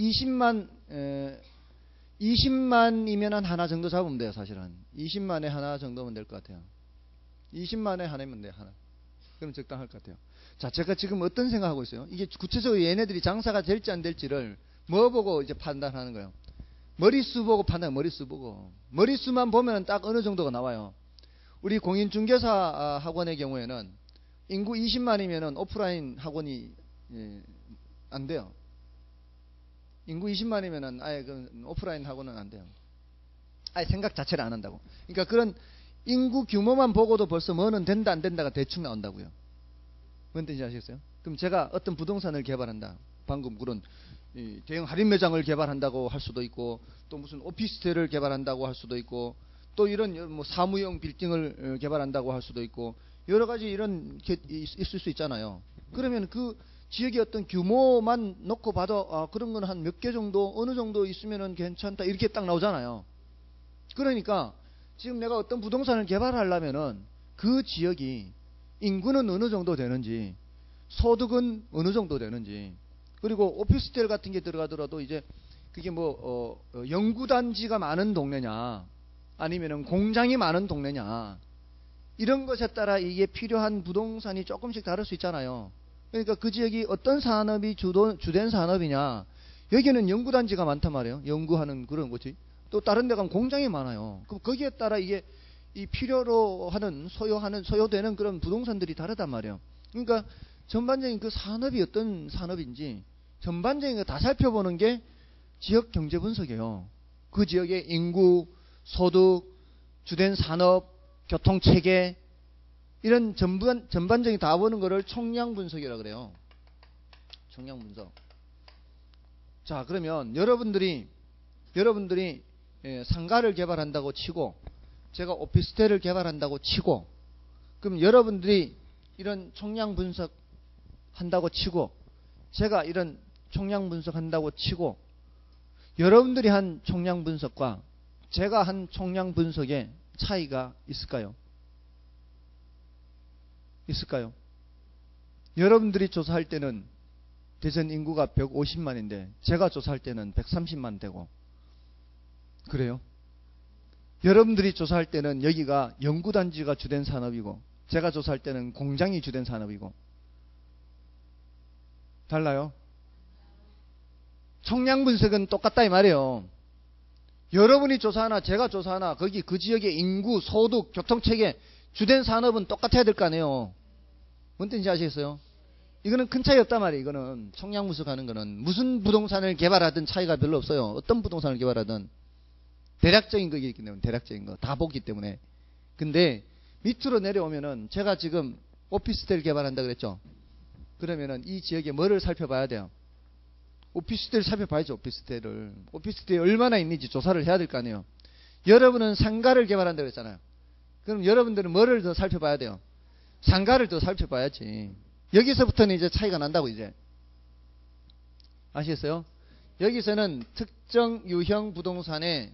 20만이면 하나 정도 잡으면 돼요. 사실은 20만에 하나 정도면 될 것 같아요. 20만에 하나면 돼요. 하나. 그럼 적당할 것 같아요. 자, 제가 지금 어떤 생각하고 있어요? 이게 구체적으로 얘네들이 장사가 될지 안 될지를 뭐 보고 이제 판단하는 거예요. 머릿수 보고 판단. 머릿수만 보면 딱 어느 정도가 나와요. 우리 공인중개사 학원의 경우에는 인구 20만이면은 오프라인 학원이 안 돼요. 인구 20만이면은 아예 그 오프라인 학원은 안 돼요. 아예 생각 자체를 안 한다고. 그러니까 그런 인구 규모만 보고도 벌써 뭐는 된다 안 된다가 대충 나온다고요. 뭔 뜻인지 아시겠어요? 그럼 제가 어떤 부동산을 개발한다. 방금 그런 대형 할인 매장을 개발한다고 할 수도 있고, 또 무슨 오피스텔을 개발한다고 할 수도 있고, 또 이런 뭐 사무용 빌딩을 개발한다고 할 수도 있고, 여러 가지 이런 게 있을 수 있잖아요. 그러면 그 지역의 어떤 규모만 놓고 봐도 그런 건 한 몇 개 정도 어느 정도 있으면은 괜찮다 이렇게 딱 나오잖아요. 그러니까 지금 내가 어떤 부동산을 개발하려면은 그 지역이 인구는 어느 정도 되는지, 소득은 어느 정도 되는지, 그리고 오피스텔 같은 게 들어가더라도 이제 그게 뭐 연구단지가 많은 동네냐 아니면은 공장이 많은 동네냐, 이런 것에 따라 이게 필요한 부동산이 조금씩 다를 수 있잖아요. 그러니까 그 지역이 어떤 산업이 주된 산업이냐. 여기는 연구단지가 많단 말이에요. 연구하는 그런 거지. 또 다른 데 가면 공장이 많아요. 그럼 거기에 따라 이게 이 필요로 하는 소요되는 그런 부동산들이 다르단 말이에요. 그러니까 전반적인 그 산업이 어떤 산업인지 전반적인 거 다 살펴보는 게 지역 경제 분석이에요. 그 지역의 인구, 소득, 주된 산업, 교통체계, 이런 전반적인 다 보는 거를 총량 분석이라고 그래요. 총량 분석. 자, 그러면 여러분들이 상가를 개발한다고 치고 제가 오피스텔을 개발한다고 치고 그럼 여러분들이 이런 총량 분석 한다고 치고 제가 이런 총량 분석 한다고 치고 여러분들이 한 총량 분석과 제가 한 총량 분석에 차이가 있을까요? 있을까요? 여러분들이 조사할 때는 대전 인구가 150만인데 제가 조사할 때는 130만 되고 그래요? 여러분들이 조사할 때는 여기가 연구단지가 주된 산업이고 제가 조사할 때는 공장이 주된 산업이고 달라요? 총량 분석은 똑같다 이 말이에요. 여러분이 조사하나 제가 조사하나 거기 그 지역의 인구, 소득, 교통체계 주된 산업은 똑같아야 될 거 아니에요. 뭔 뜻인지 아시겠어요? 이거는 큰 차이 없단 말이에요. 이거는 총량 분석하는 거는 무슨 부동산을 개발하든 차이가 별로 없어요. 어떤 부동산을 개발하든 대략적인 거기 있기 때문에 대략적인 거 다 보기 때문에. 근데 밑으로 내려오면은 제가 지금 오피스텔 개발한다 그랬죠. 그러면은 이 지역에 뭐를 살펴봐야 돼요? 오피스텔 살펴봐야죠. 오피스텔이 얼마나 있는지 조사를 해야 될 거 아니에요. 여러분은 상가를 개발한다 그랬잖아요. 그럼 여러분들은 뭐를 더 살펴봐야 돼요? 상가를 더 살펴봐야지. 여기서부터는 이제 차이가 난다고 이제 아시겠어요? 여기서는 특정 유형 부동산의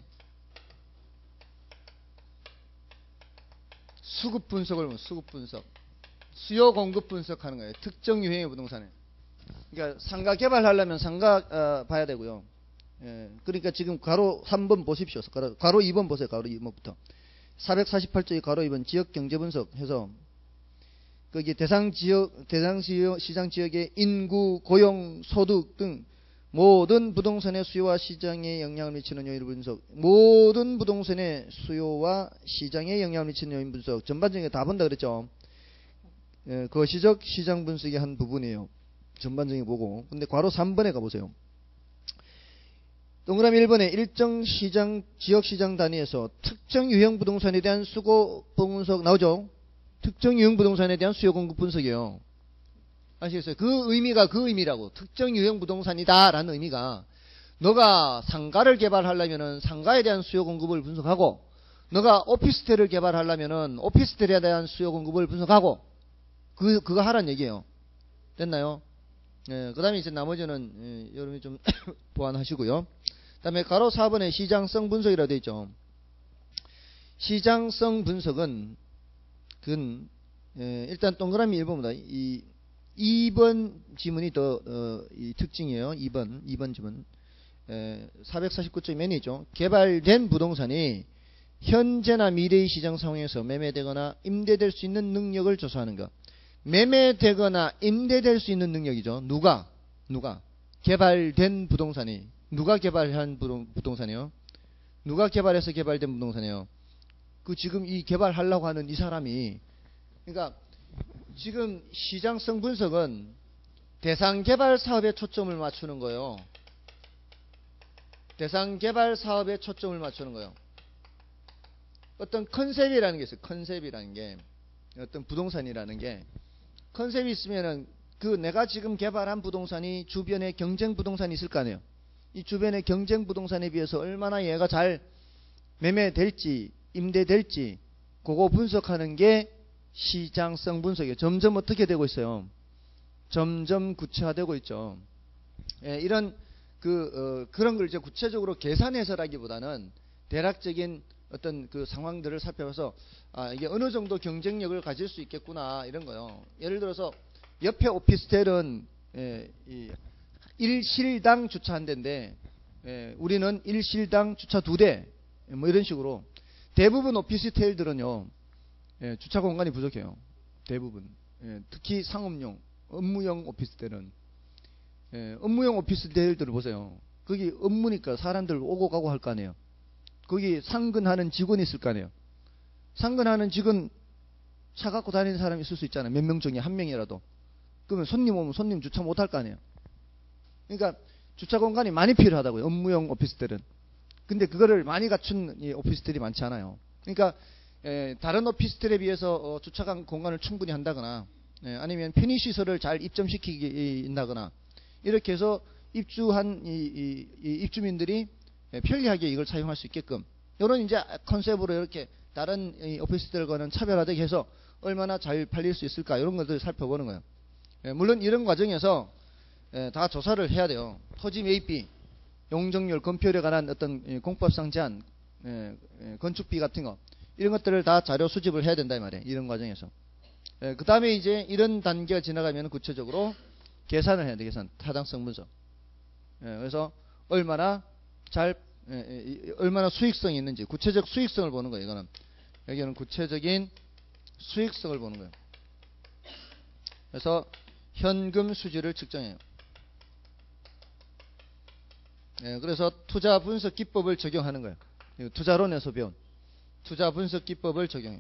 수급 분석을 수요 공급 분석하는 거예요. 특정 유형의 부동산에. 그러니까 상가 개발하려면 상가 봐야 되고요. 예, 그러니까 지금 가로 3번 보십시오. 가로 2번 보세요. 가로 2번부터 448쪽의 가로 2번 지역 경제 분석 해서 거기 대상 시장 지역의 인구, 고용, 소득 등 모든 부동산의 수요와 시장에 영향을 미치는 요인 분석. 모든 부동산의 수요와 시장에 영향을 미치는 요인 분석. 전반적인 다 본다 그랬죠. 예, 거시적 시장 분석의 한 부분이에요. 전반적인 보고. 근데 괄호 3번에 가보세요. 동그라미 1번에 일정 시장, 지역 시장 단위에서 특정 유형 부동산에 대한 수요 분석 나오죠? 특정 유형 부동산에 대한 수요 공급 분석이에요. 아시겠어요? 그 의미가 그 의미라고. 특정 유형 부동산이다 라는 의미가 너가 상가를 개발하려면은 상가에 대한 수요 공급을 분석하고 너가 오피스텔을 개발하려면은 오피스텔에 대한 수요 공급을 분석하고 그거 하란 얘기예요. 됐나요? 예, 그 다음에 이제 나머지는 여러분이 좀 보완하시고요. 그 다음에 가로 4번에 시장성 분석이라고 되어 있죠. 시장성 분석은 일단 동그라미 1번보다 이 2번 지문이 더 이 특징이에요. 2번 지문 449쪽 맨 있죠. 개발된 부동산이 현재나 미래의 시장 상황에서 매매되거나 임대될 수 있는 능력을 조사하는 것. 매매되거나 임대될 수 있는 능력이죠. 누가 개발된 부동산이 누가 개발한 부동산이요? 누가 개발해서 개발된 부동산이에요? 그 지금 이 개발하려고 하는 이 사람이 그러니까 지금 시장성 분석은 대상 개발 사업에 초점을 맞추는 거예요. 대상 개발 사업에 초점을 맞추는 거예요. 어떤 컨셉이라는 게 있어요. 컨셉이라는 게 어떤 부동산이라는 게 컨셉이 있으면은 그 내가 지금 개발한 부동산이 주변에 경쟁 부동산이 있을 거 아니에요. 이 주변의 경쟁 부동산에 비해서 얼마나 얘가 잘 매매될지 임대될지 그거 분석하는 게 시장성 분석이에요. 점점 어떻게 되고 있어요? 점점 구체화되고 있죠. 예, 이런 그런 걸 이제 구체적으로 계산해서라기보다는 대략적인 어떤 그 상황들을 살펴봐서 이게 어느 정도 경쟁력을 가질 수 있겠구나 이런 거요. 예를 들어서 옆에 오피스텔은 1실당 주차 한 대인데 우리는 1실당 주차 2대 뭐 이런 식으로 대부분 오피스텔들은요 주차 공간이 부족해요. 대부분 특히 상업용 업무용 오피스텔은 업무용 오피스텔들을 보세요. 거기 업무니까 사람들 오고 가고 할 거 아니에요. 거기 상근하는 직원이 있을 거 아니에요. 상근하는 직원 차 갖고 다니는 사람이 있을 수 있잖아요. 몇 명 중에 한 명이라도. 그러면 손님 오면 손님 주차 못 할 거 아니에요. 그러니까 주차 공간이 많이 필요하다고요. 업무용 오피스텔은. 근데 그거를 많이 갖춘 이 오피스텔이 많지 않아요. 그러니까 다른 오피스텔에 비해서 주차 공간을 충분히 한다거나 아니면 편의시설을 잘 입점시키기 있다거나 이렇게 해서 입주한 이 입주민들이 편리하게 이걸 사용할 수 있게끔 이런 이제 컨셉으로 이렇게 다른 오피스텔과는 차별화되게 해서 얼마나 잘 팔릴 수 있을까 이런 것들을 살펴보는 거예요. 물론 이런 과정에서 다 조사를 해야 돼요. 토지 매입비, 용적률, 건폐율에 관한 어떤 공법상 제한, 건축비 같은 거 이런 것들을 다 자료 수집을 해야 된다 이 말이에요. 이런 과정에서. 그 다음에 이제 이런 단계가 지나가면 구체적으로 계산을 해야 돼. 계산, 타당성 분석. 그래서 얼마나 수익성이 있는지 구체적 수익성을 보는 거예요. 이거는 여기는 구체적인 수익성을 보는 거예요. 그래서 현금 수지를 측정해요. 그래서 투자 분석 기법을 적용하는 거예요. 투자론에서 배운 투자 분석 기법을 적용해요.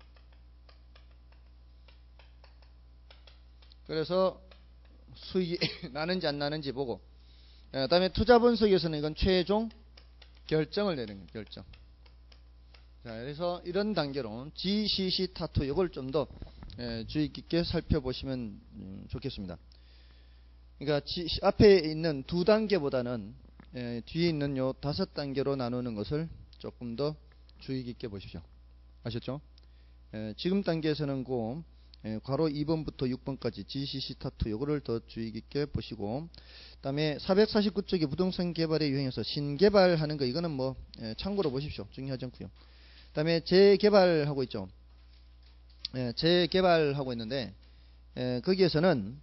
그래서 수익이 나는지 안 나는지 보고, 그 다음에 투자 분석에서는 이건 최종 결정을 내리는 거예요. 결정. 자, 그래서 이런 단계로 GCC 타투 이걸 좀 더 주의 깊게 살펴보시면 좋겠습니다. 그러니까 앞에 있는 두 단계보다는 뒤에 있는 요 5단계로 나누는 것을 조금 더 주의 깊게 보십시오. 아셨죠? 지금 단계에서는 그 괄호 2번부터 6번까지 GCC 타투 요거를 더 주의 깊게 보시고, 그 다음에 449쪽의 부동산 개발의 유형에서 신개발하는 거 이거는 뭐 참고로 보십시오. 중요하지 않고요. 그 다음에 재개발하고 있죠. 재개발하고 있는데 거기에서는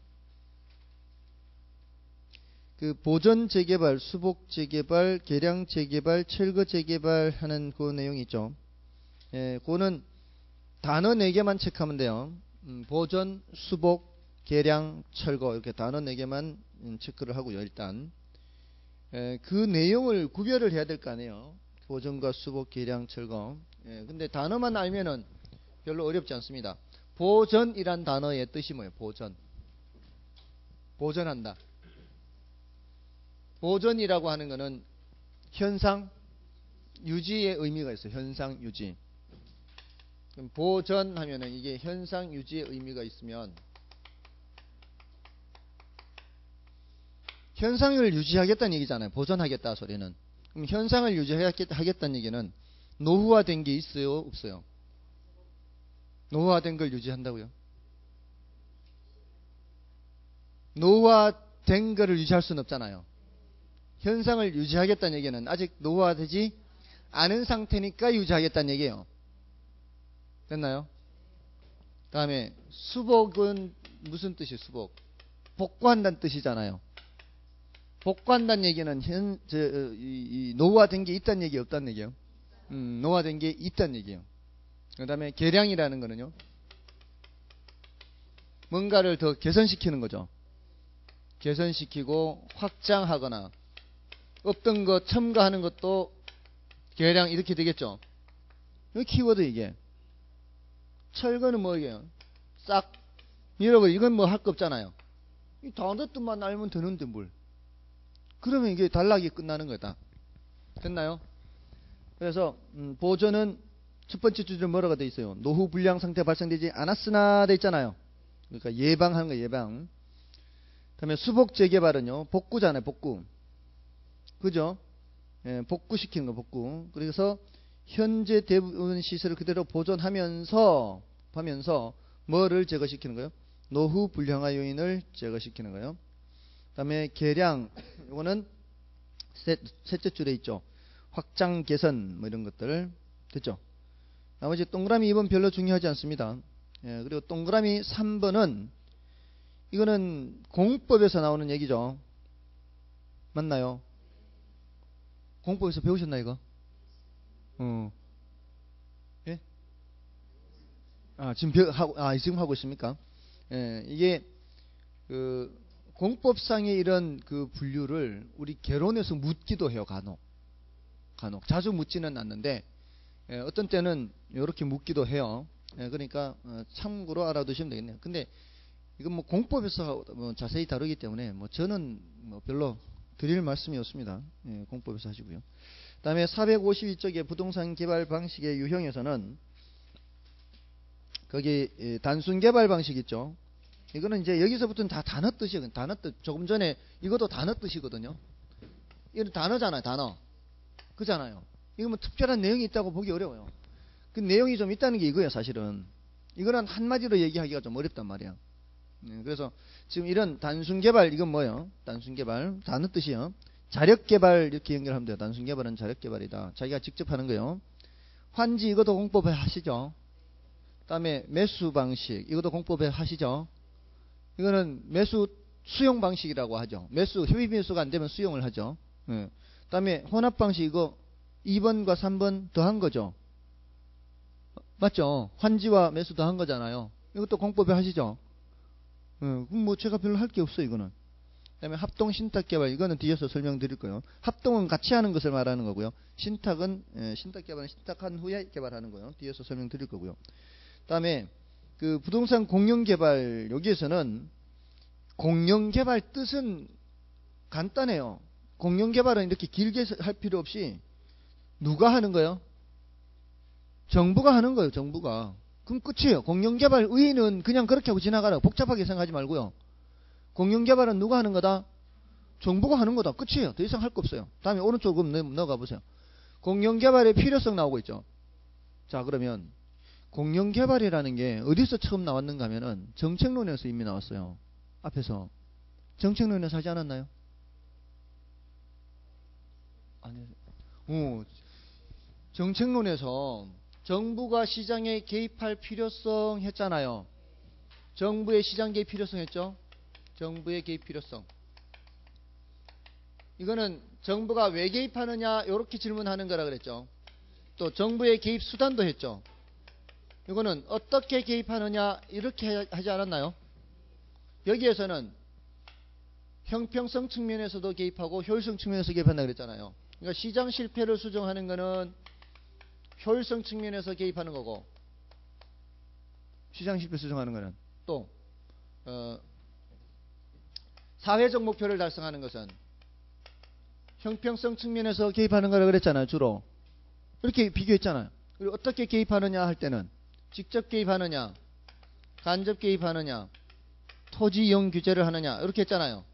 그 보전 재개발, 수복 재개발, 계량 재개발, 철거 재개발 하는 그 내용이 있죠. 그거는 단어 4개만 체크하면 돼요. 보전, 수복, 계량, 철거 이렇게 단어 4개만 체크를 하고요. 일단 그 내용을 구별을 해야 될 거 아니에요. 보전과 수복, 계량, 철거. 근데 단어만 알면은 별로 어렵지 않습니다. 보전이란 단어의 뜻이 뭐예요? 보전. 보전한다. 보전이라고 하는 것은 현상 유지의 의미가 있어요. 현상 유지. 그럼 보전하면은 이게 현상 유지의 의미가 있으면 현상을 유지하겠다는 얘기잖아요. 보전하겠다 소리는. 그럼 현상을 유지하겠다는 얘기는 노후화된 게 있어요? 없어요? 노후화된 걸 유지한다고요? 노후화된 거를 유지할 수는 없잖아요. 현상을 유지하겠다는 얘기는 아직 노후화되지 않은 상태니까 유지하겠다는 얘기예요. 됐나요? 다음에 수복은 무슨 뜻이에요? 수복. 복구한다는 뜻이잖아요. 복구한다는 얘기는 노후화된 게 있다는 얘기 없다는 얘기예요? 노후화된 게 있다는 얘기예요. 그 다음에 계량이라는 거는요, 뭔가를 더 개선시키는 거죠. 개선시키고 확장하거나 없던 거 첨가하는 것도 계량 이렇게 되겠죠. 이 키워드 이게. 철거는 뭐예요? 싹 밀어버려. 이건 뭐 할 거 없잖아요. 이 단어 뜻만 알면 되는데 뭘. 그러면 이게 단락이 끝나는 거다. 됐나요? 그래서 보전은 첫 번째 주제는 뭐라고 돼 있어요? 노후 불량 상태 발생되지 않았으나 돼 있잖아요. 그러니까 예방하는 거 예방. 그다음에 수복 재개발은요, 복구잖아요. 복구. 그죠? 복구시키는 거 복구. 그래서 현재 대부분 시설을 그대로 보존하면서 뭐를 제거시키는 거예요? 노후 불량화 요인을 제거시키는 거예요. 그다음에 계량, 이거는 셋째 줄에 있죠. 확장 개선 뭐 이런 것들 됐죠. 나머지 동그라미 2번 별로 중요하지 않습니다. 그리고 동그라미 3번은 이거는 공법에서 나오는 얘기죠. 맞나요? 공법에서 배우셨나 이거? 예? 지금 하고 있습니까? 이게 그 공법상의 이런 그 분류를 우리 개론에서 묻기도 해요. 간혹 자주 묻지는 않는데 어떤 때는 이렇게 묻기도 해요. 그러니까 참고로 알아두시면 되겠네요. 근데 이건 뭐 공법에서 뭐 자세히 다루기 때문에 뭐 저는 뭐 별로 드릴 말씀이 없습니다. 공법에서 하시고요. 그다음에 452쪽의 부동산 개발 방식의 유형에서는 거기 단순 개발 방식 있죠. 이거는 이제 여기서부터는 다 단어 뜻이거든요. 단어 뜻. 조금 전에 이것도 단어 뜻이거든요. 이건 단어잖아요. 단어. 그잖아요. 이거 뭐 특별한 내용이 있다고 보기 어려워요. 그 내용이 좀 있다는 게 이거예요, 사실은. 이거는 한마디로 얘기하기가 좀 어렵단 말이야. 그래서 지금 이런 단순 개발, 이건 뭐예요? 단순 개발, 단어 뜻이요. 자력 개발 이렇게 연결하면 돼요. 단순 개발은 자력 개발이다. 자기가 직접 하는 거예요. 환지 이것도 공법에 하시죠. 그다음에 매수 방식 이것도 공법에 하시죠. 이거는 매수 수용 방식이라고 하죠. 매수 협의 매수가 안 되면 수용을 하죠. 그다음에 혼합 방식 이거 2번과 3번 더한 거죠. 맞죠? 환지와 매수 더한 거잖아요. 이것도 공법에 하시죠. 그럼 뭐 제가 별로 할 게 없어요, 이거는. 그다음에 합동 신탁 개발 이거는 뒤에서 설명드릴 거예요. 합동은 같이 하는 것을 말하는 거고요. 신탁은 신탁 개발은 신탁한 후에 개발하는 거예요. 뒤에서 설명드릴 거고요. 그다음에 그 부동산 공영 개발 여기에서는 공영 개발 뜻은 간단해요. 공영 개발은 이렇게 길게 할 필요 없이 누가 하는 거예요? 정부가 하는 거예요. 정부가. 그럼 끝이에요. 공영 개발 의의는 그냥 그렇게 하고 지나가라. 복잡하게 생각하지 말고요. 공영 개발은 누가 하는 거다? 정부가 하는 거다. 끝이에요. 더 이상 할 거 없어요. 다음에 오른쪽 넘어가 보세요. 공영 개발의 필요성 나오고 있죠. 자, 그러면 공영 개발이라는 게 어디서 처음 나왔는가 하면은 정책론에서 이미 나왔어요. 앞에서. 정책론에서 하지 않았나요? 아니요. 정책론에서 정부가 시장에 개입할 필요성 했잖아요. 정부의 시장 개입 필요성 했죠. 정부의 개입 필요성. 이거는 정부가 왜 개입하느냐 이렇게 질문하는 거라 그랬죠. 또 정부의 개입 수단도 했죠. 이거는 어떻게 개입하느냐 이렇게 하지 않았나요? 여기에서는 형평성 측면에서도 개입하고 효율성 측면에서 개입한다 그랬잖아요. 그러니까 시장 실패를 수정하는 거는 효율성 측면에서 개입하는 거고, 시장 실패 수정하는 거는 또 사회적 목표를 달성하는 것은 형평성 측면에서 개입하는 거라 그랬잖아요. 주로 이렇게 비교했잖아요. 그리고 어떻게 개입하느냐 할 때는 직접 개입하느냐, 간접 개입하느냐, 토지 이용 규제를 하느냐 이렇게 했잖아요.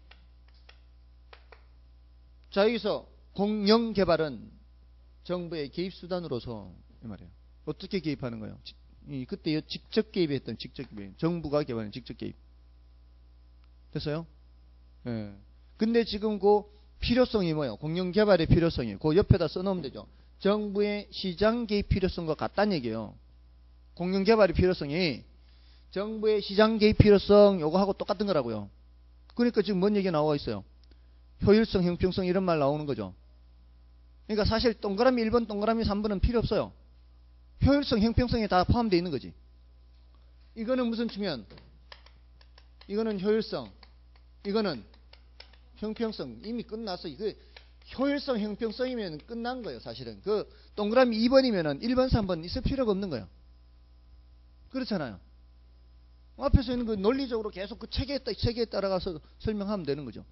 자, 여기서 공영 개발은 정부의 개입 수단으로서 이 말이에요. 어떻게 개입하는 거예요? 그때 직접 개입했던 직접 개입. 정부가 개발한 직접 개입. 됐어요? 예. 근데 지금 그 필요성이 뭐예요? 공영 개발의 필요성이. 그 옆에다 써놓으면 되죠. 정부의 시장 개입 필요성과 같다는 얘기예요. 공영 개발의 필요성이 정부의 시장 개입 필요성 요거하고 똑같은 거라고요. 그러니까 지금 뭔 얘기 나와 있어요? 효율성, 형평성 이런 말 나오는 거죠. 그러니까 사실 동그라미 1번, 동그라미 3번은 필요 없어요. 효율성, 형평성에 다 포함되어 있는 거지. 이거는 무슨 측면? 이거는 효율성, 이거는 형평성. 이미 끝났어. 그 효율성, 형평성이면 끝난 거예요, 사실은. 그 동그라미 2번이면은 1번, 3번 있을 필요가 없는 거예요. 그렇잖아요. 앞에서 있는 그 논리적으로 계속 그 체계에 따라가서 설명하면 되는 거죠.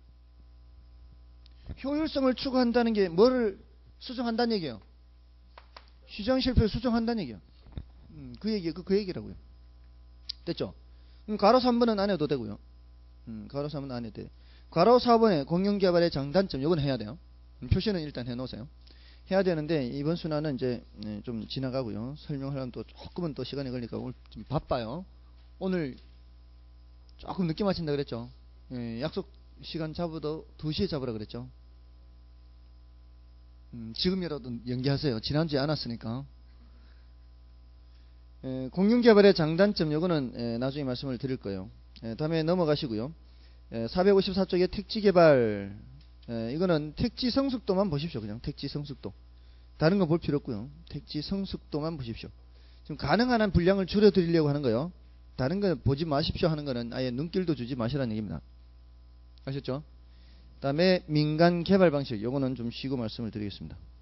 효율성을 추구한다는 게 뭐를 수정한다는 얘기예요? 시장 실패를 수정한다는 얘기예요. 그 얘기라고요. 됐죠? 괄호 3번은 안 해도 되고요. 괄호 3번은 안 해도 돼요. 괄호 4번에 공영개발의 장단점, 이건 해야 돼요. 표시는 일단 해놓으세요. 해야 되는데 이번 순환은 이제 좀 지나가고요. 설명하려면 또 조금은 또 시간이 걸리니까 오늘 좀 바빠요. 오늘 조금 늦게 마친다 그랬죠. 약속 시간 잡아도 2시에 잡으라 그랬죠. 지금이라도 연기하세요. 지난주에 안 왔으니까. 공영개발의 장단점, 요거는 나중에 말씀을 드릴 거예요. 다음에 넘어가시고요. 454쪽에 택지개발, 이거는 택지 성숙도만 보십시오. 그냥 택지 성숙도. 다른 거 볼 필요 없고요. 택지 성숙도만 보십시오. 지금 가능한 한 분량을 줄여드리려고 하는 거예요. 다른 거 보지 마십시오 하는 거는 아예 눈길도 주지 마시라는 얘기입니다. 아셨죠? 다음에 민간 개발 방식, 요거는 좀 쉬고 말씀을 드리겠습니다.